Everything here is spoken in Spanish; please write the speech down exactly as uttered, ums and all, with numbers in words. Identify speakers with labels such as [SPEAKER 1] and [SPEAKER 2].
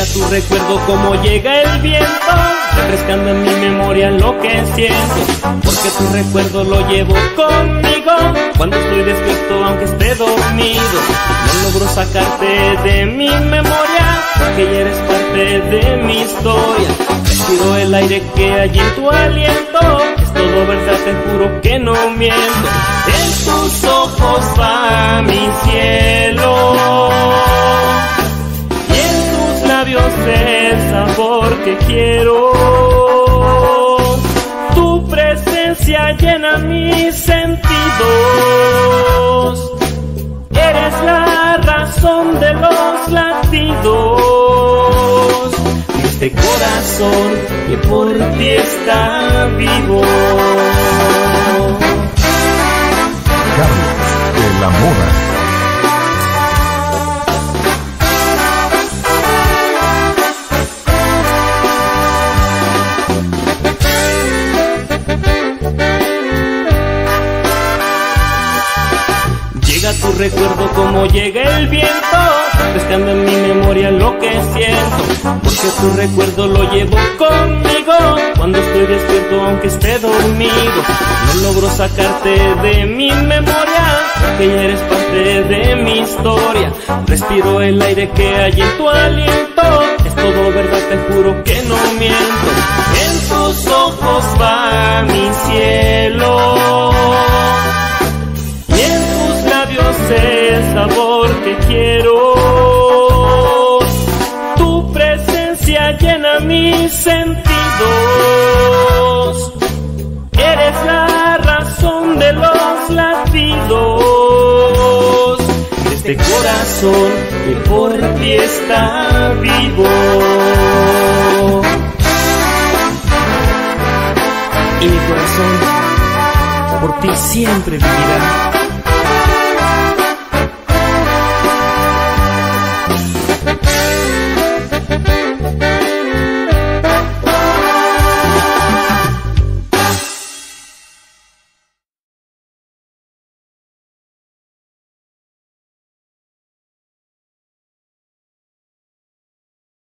[SPEAKER 1] tu recuerdo como llega el viento, refrescando en mi memoria lo que siento, porque tu recuerdo lo llevo conmigo cuando estoy despierto aunque esté dormido. No logro sacarte de mi memoria, que ya eres parte de mi historia. Respiro el aire que hay en tu aliento, es todo verdad, te juro que no miento. En tus ojos va mi cielo, y en tus labios el sabor que quiero. Tu presencia llena mis sentidos, eres la razón de los latidos de este corazón que por ti está vivo.
[SPEAKER 2] Carlos de la Mora.
[SPEAKER 1] Llega tu recuerdo como llega el viento, refrescando en mi memoria lo que siento, porque tu recuerdo lo llevo conmigo cuando estoy despierto aunque esté dormido. No logro sacarte de mi memoria, que ya eres parte de mi historia. Respiro el aire que hay en tu aliento, es todo verdad, te juro que no miento. En tus ojos va mi cielo, el sabor que quiero. Tu presencia llena mis sentidos, eres la razón de los latidos de este corazón que por ti está vivo. Y mi corazón por ti siempre vivirá.